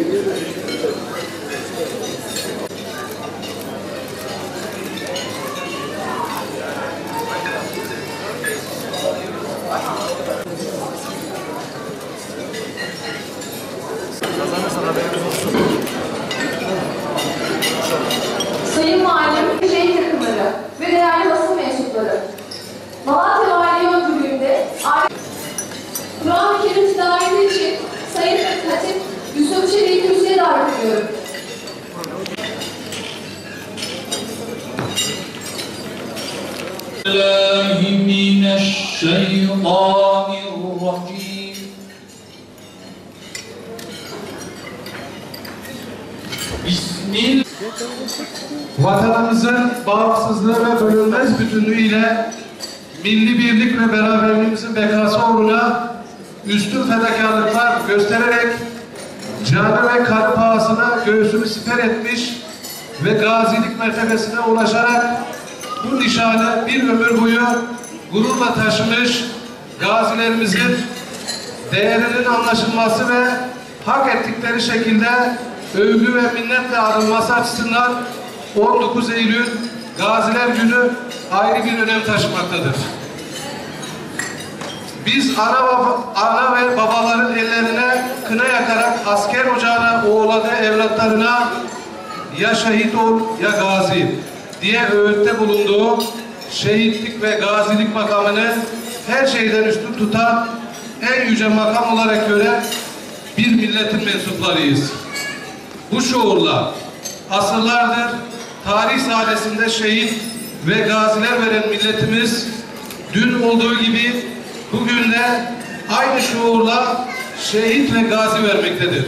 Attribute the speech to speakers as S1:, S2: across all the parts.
S1: Sayın Valim, şehit yakınları ve değerli basın mensupları, Malatya Valiliği öncülüğünde Kur'an-ı Kerim tilaveti için Sayın Hatip Yusuf Çelik'i kürsüye davet ediyorum.
S2: Vatanımızın bağımsızlığı ve bölünmez bütünlüğüyle milli birlik ve beraberliğimizin bekası uğruna üstün fedakarlıklar göstererek canı ve kalp pahasına göğsünü siper etmiş ve gazilik mertebesine ulaşarak bu nişanı bir ömür boyu gururla taşımış gazilerimizin değerinin anlaşılması ve hak ettikleri şekilde övgü ve minnetle anılması açısından 19 Eylül Gaziler Günü ayrı bir önem taşımaktadır. Biz ana ve babaların ellerine kına yakarak asker ocağına oğladığı evlatlarına ya şehit ol ya gazi diye öğütte bulunduğu şehitlik ve gazilik makamını her şeyden üstün tutan en yüce makam olarak gören bir milletin mensuplarıyız. Bu şuurla asırlardır tarih sahnesinde şehit ve gaziler veren milletimiz dün olduğu gibi bugün de aynı şuurla şehit ve gazi vermektedir.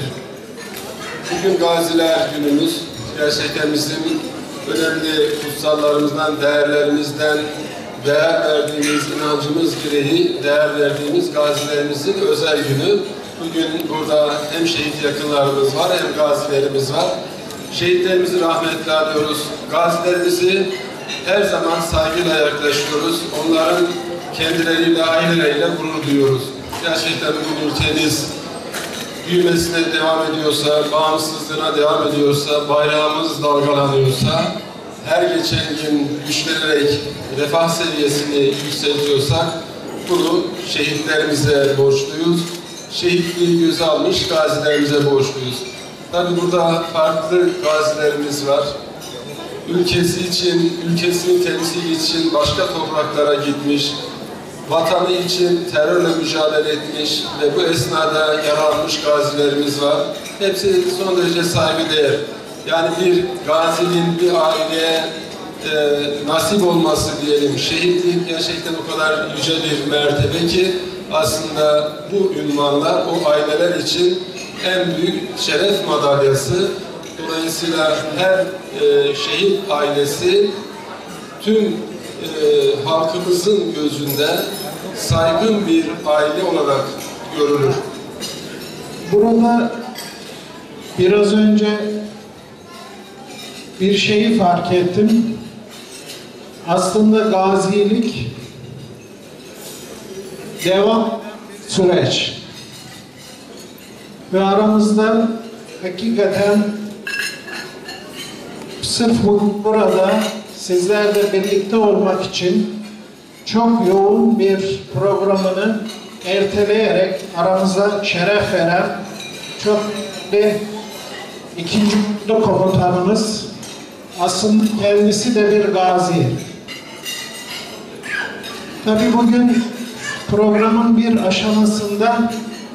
S3: Bugün Gaziler Günümüz gerçekten bizim önemli kutsallarımızdan, değerlerimizden, değer verdiğimiz inancımız gereği değer verdiğimiz gazilerimizin özel günü. Bugün burada hem şehit yakınlarımız var hem gazilerimiz var. Şehitlerimizi rahmetle anıyoruz. Gazilerimizi her zaman saygıyla yaklaşıyoruz. Onların kendileriyle, aileleriyle gurur duyuyoruz. Gerçekten bu ülkemiz büyümesine devam ediyorsa, bağımsızlığına devam ediyorsa, bayrağımız dalgalanıyorsa, her geçen gün güçlenerek refah seviyesini yükseltiyorsak bunu şehitlerimize borçluyuz. Şehitliği göze almış gazilerimize borçluyuz. Tabi burada farklı gazilerimiz var. Ülkesi için, ülkesini temsil için başka topraklara gitmiş, vatanı için terörle mücadele etmiş ve bu esnada yaralanmış gazilerimiz var. Hepsi son derece saygıdeğer. Yani bir gazinin bir aileye nasip olması diyelim, şehitlik gerçekten o kadar yüce bir mertebe ki aslında bu ünvanlar o aileler için en büyük şeref madalyası. Dolayısıyla her şehit ailesi tüm halkımızın gözünde saygın bir aile olarak görülür.
S4: Burada biraz önce bir şeyi fark ettim. Aslında gazilik devam süreç. Ve aramızda hakikaten sırf burada sizlerle birlikte olmak için çok yoğun bir programını erteleyerek aramıza şeref veren çok bir ikinci komutanımız, aslında kendisi de bir gazi. Tabii bugün programın bir aşamasında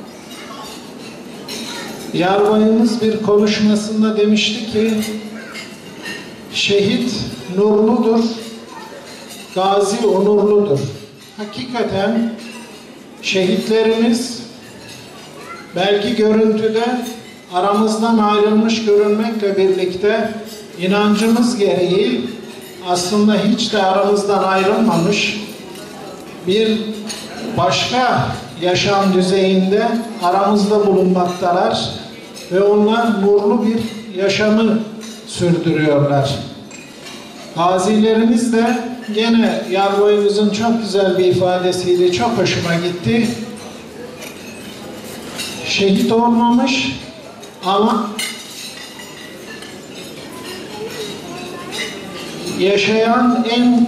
S4: yarbayımız bir konuşmasında demişti ki şehit nurludur, gazi onurludur. Hakikaten şehitlerimiz belki görüntüde aramızdan ayrılmış görünmekle birlikte inancımız gereği aslında hiç de aramızdan ayrılmamış, bir başka yaşam düzeyinde aramızda bulunmaktalar ve onlar nurlu bir yaşamı sürdürüyorlar. Gazilerimiz de gene yarboyumuzun çok güzel bir ifadesiyle çok hoşuma gitti. Şehit olmamış Ama yaşayan en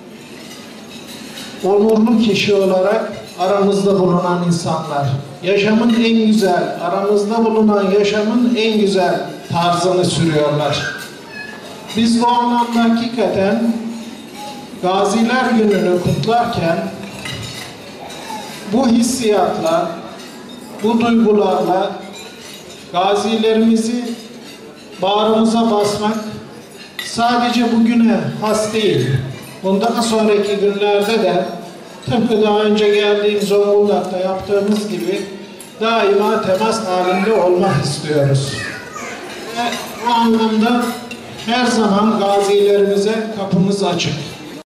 S4: onurlu kişi olarak aramızda bulunan insanlar, yaşamın en güzel, aramızda bulunan yaşamın en güzel tarzını sürüyorlar. Biz bu anlamda hakikaten Gaziler Günü'nü kutlarken bu hissiyatla, bu duygularla gazilerimizi bağrımıza basmak sadece bugüne has değil. Bundan sonraki günlerde de tıpkı daha önce geldiğim Zonguldak'ta yaptığımız gibi daima temas halinde olmak istiyoruz. Ve bu anlamda her zaman gazilerimize kapımız açık.